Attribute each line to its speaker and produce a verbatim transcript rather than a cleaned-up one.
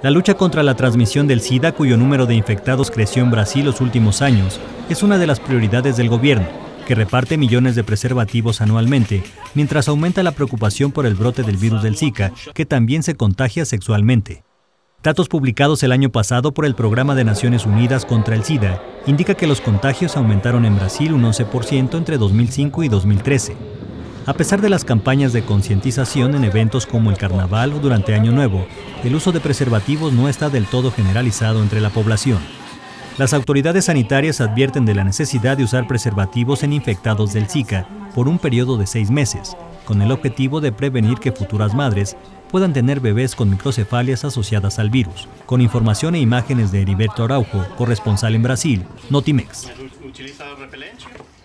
Speaker 1: La lucha contra la transmisión del SIDA, cuyo número de infectados creció en Brasil los últimos años, es una de las prioridades del gobierno, que reparte millones de preservativos anualmente, mientras aumenta la preocupación por el brote del virus del Zika, que también se contagia sexualmente. Datos publicados el año pasado por el Programa de Naciones Unidas contra el SIDA indica que los contagios aumentaron en Brasil un once por ciento entre dos mil cinco y dos mil trece. A pesar de las campañas de concientización en eventos como el Carnaval o durante Año Nuevo, el uso de preservativos no está del todo generalizado entre la población. Las autoridades sanitarias advierten de la necesidad de usar preservativos en infectados del Zika por un periodo de seis meses, con el objetivo de prevenir que futuras madres puedan tener bebés con microcefalias asociadas al virus. Con información e imágenes de Heriberto Araujo, corresponsal en Brasil, Notimex.